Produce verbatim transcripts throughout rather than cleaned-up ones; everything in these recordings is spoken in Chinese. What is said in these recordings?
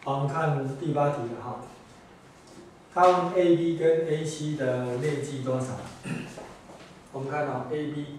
好，我们看第八题了哈。他问 A B 跟 A C 的面积多少？我们看到 A B，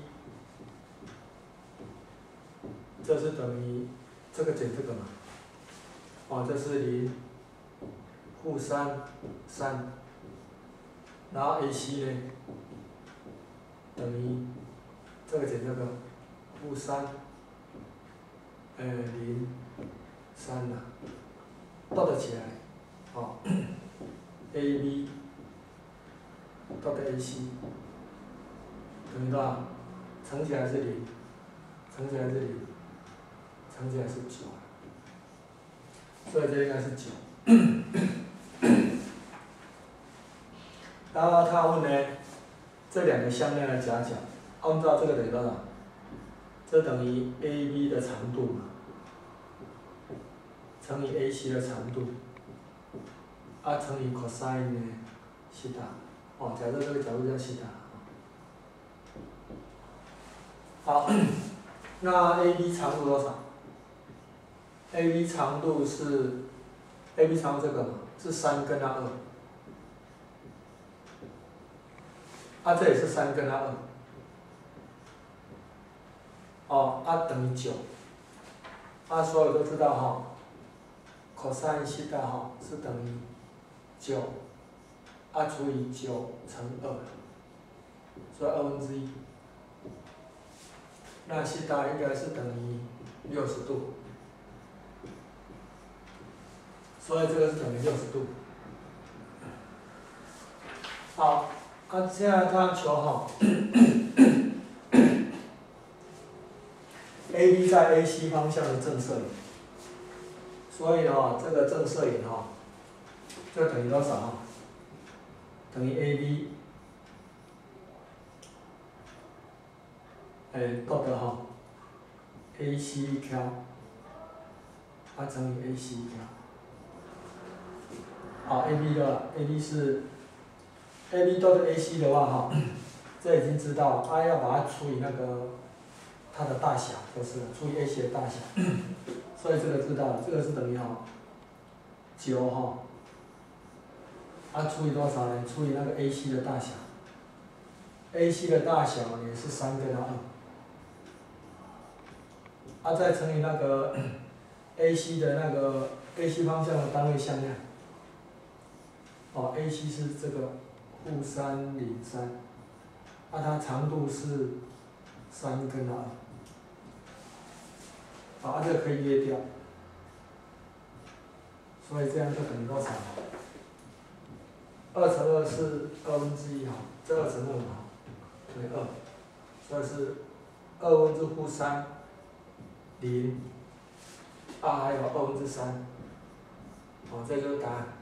这是等于这个减这个嘛，哦，这是零，负三三，然后 A C 呢，等于这个减这个，负三，呃零三了，倒得起来，哦 ，A B 倒的 A C 等于多少？乘起来是零，乘起来是零，乘起来是九，所以这应该是九。然后他问呢，这两个向量的夹角，按照这个等于多少？这等于 A B 的长度嘛，乘以 A C 的长度，啊乘以 cosine 呢，西塔，哦，假设这个角度叫西塔。好，那 A B 长度多少 ？A B 长度是 A B 长度这个嘛，是三跟它二，啊这也是三跟它二，哦，啊等于九，啊所有都知道哈 ，cosine 西塔哈是等于九，啊除以九乘二，所以二分之一。那西塔应该是等于六十度，所以这个是等于六十度。好，啊现在他求哈 ，A B 在 A C 方向的正射影，所以哈这个正射影哈，就等于多少哈？等于 A B， 哎，得的哈 ，A C 条，啊乘以 A C 条。好 ，A B 的 A B 是 A B 都是 A C 的话哈，这已经知道，啊要把它除以那个它的大小就是除以 A C 的大小，所以这个知道了，这个是等于哈九哈，啊除以多少呢？除以那个 A C 的大小 ，A C 的大小也是三跟它二，啊再乘以那个 A C 的那个 A C 方向的单位向量。哦 ，A C 是这个负三零三，那它长度是三跟二，好，啊这个可以约掉，所以这样就等于多少？二乘二是二分之一哈，这二乘二嘛，等于二，所以是二分之负三零，啊还有二分之三，哦，这就是答案。